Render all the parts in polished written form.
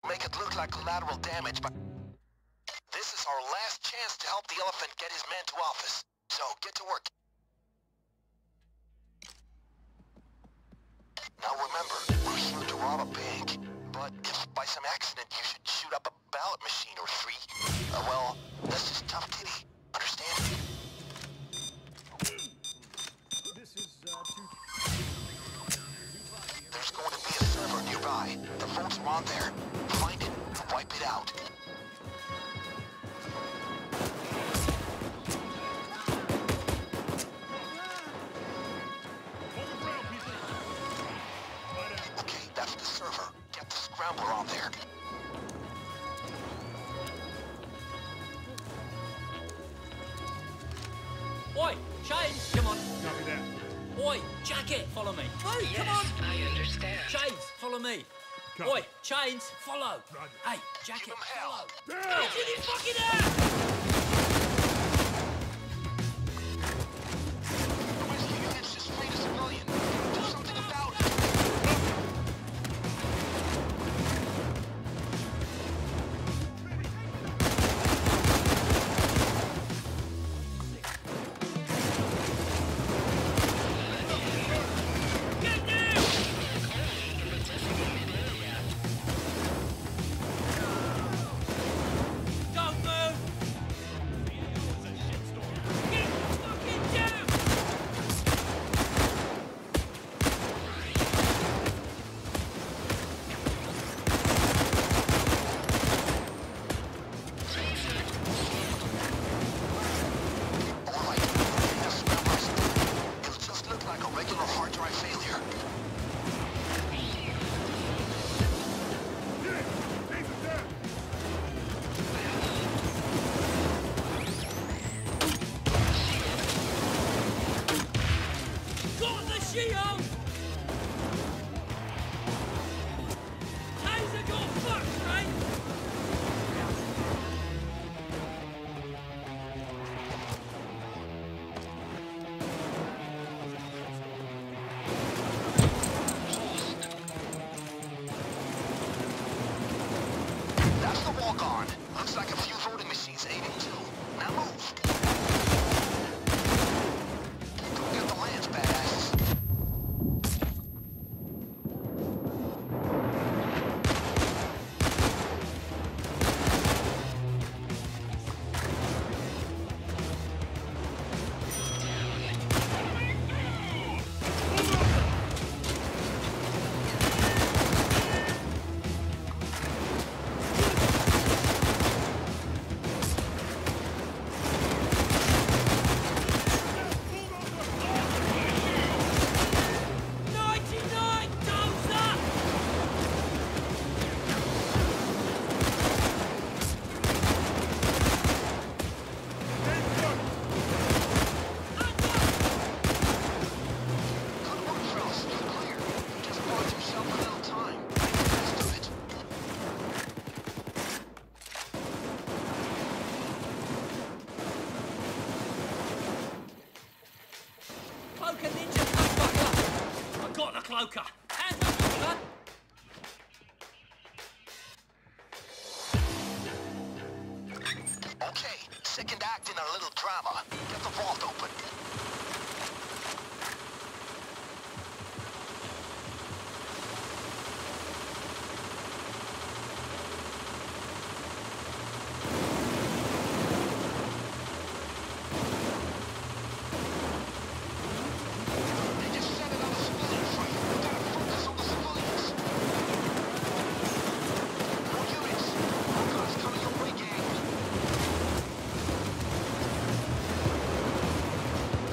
Make it look like collateral damage, but this is our last chance to help the elephant get his men to office. So, get to work. Now remember, we're here to rob a bank. But if by some accident you should shoot up a ballot machine or three, well, that's just tough titty. Understand? This is, There's going to be a server nearby. The phones are on there. Find it and wipe it out. Okay, that's the server. Get the scrambler on there. Oi, Chains, come on. copy that. Oi, Jacket, follow me. Hey, Yes, come on. I understand. Chains, follow me. Copy. Oi, Chains, follow. Roger. Hey, Jacket, Give him hell. follow. Down! Get in his fucking ass! The rescue unit's just freed a civilian. Do something about it. Get down! Don't move! Get fucking down! Alright, the scrambler's done. It'll just look like a regular hard drive failure. Yeah! Take it down! Got the shield! Taser got fucked, right? That's the walk-on. Looks like a few voting machines aiding too. Now move. Go get the lands, badasses. Good work, fellas. You're clear. You just bought yourself a little time. Make the best of it. Cloaker ninja, motherfucker! I got the cloaker. Hands up, cloaker! Okay, second act in our little drama. Get the vault open. They just set it on a civilian front. We gotta focus on the civilians. More units. More guns coming your way, gang.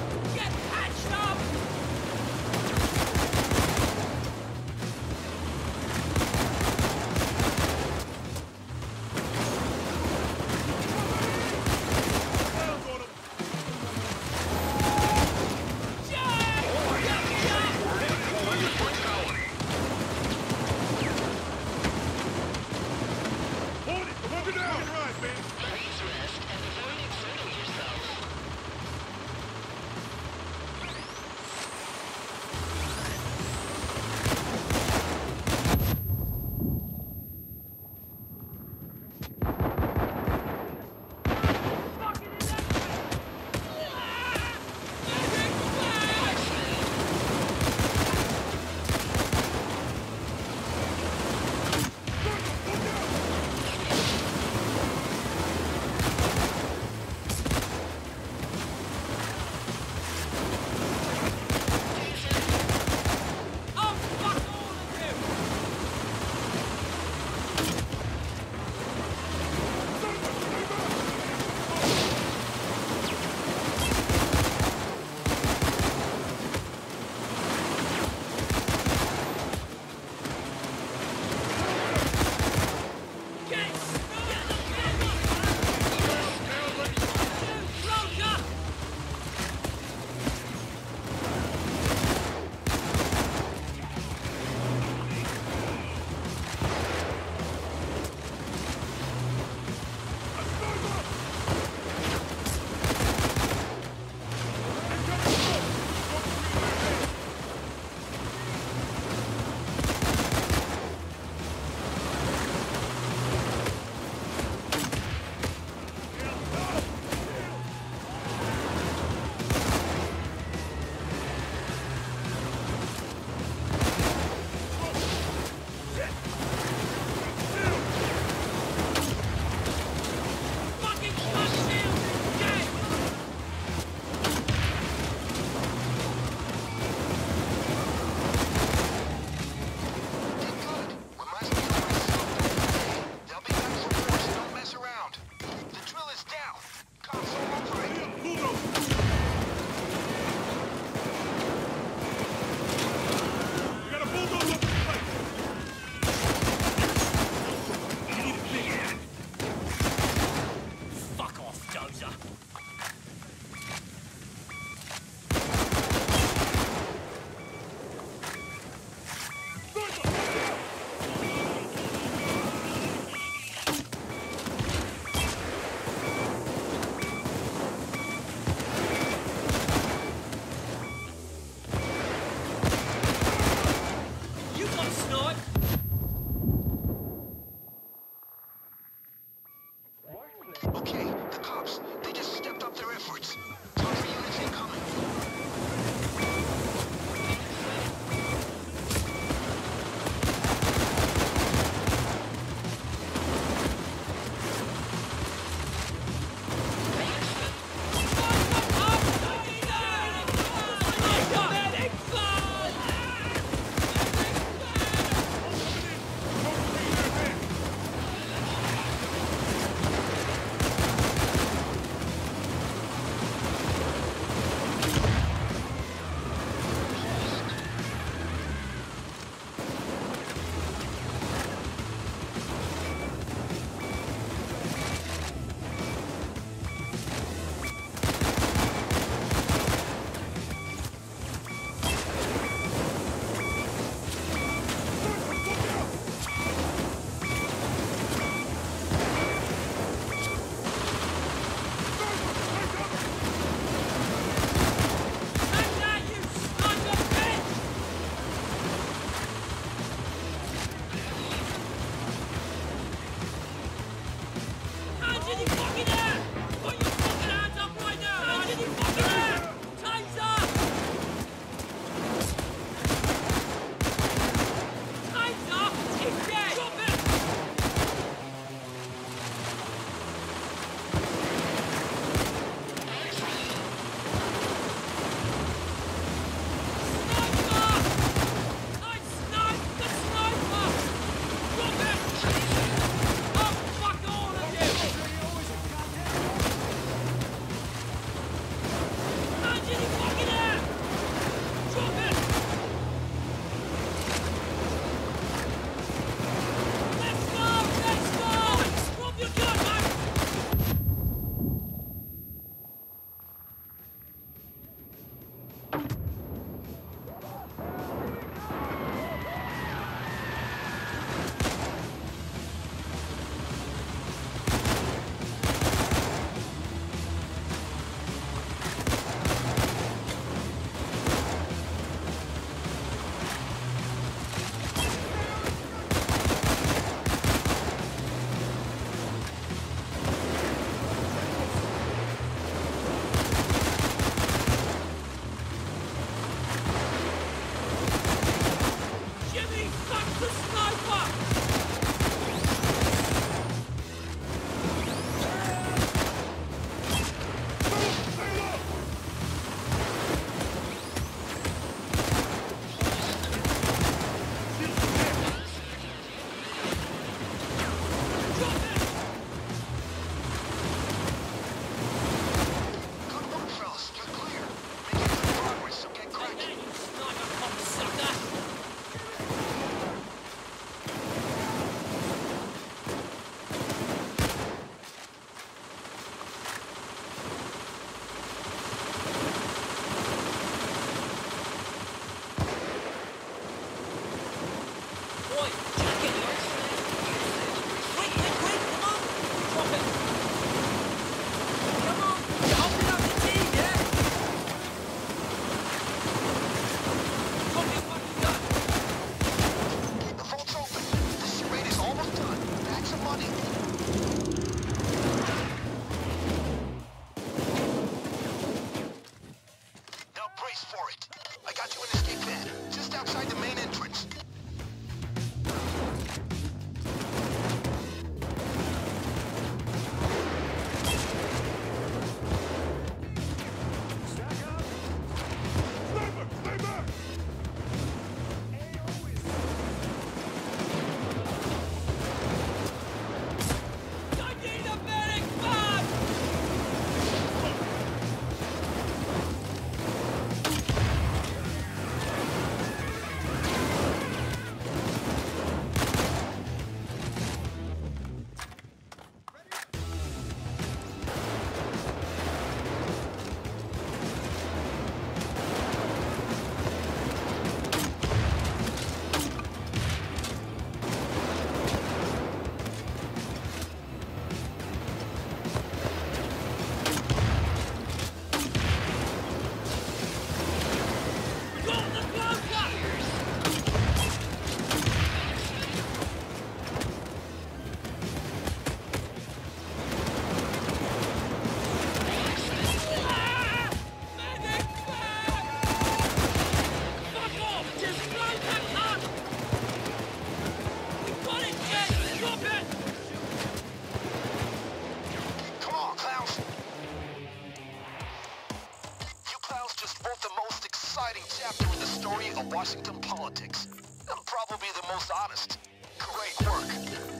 Washington politics. And probably the most honest. Great work.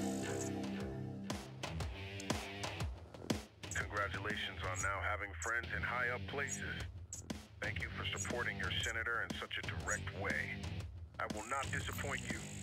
Congratulations on now having friends in high-up places. Thank you for supporting your senator in such a direct way. I will not disappoint you.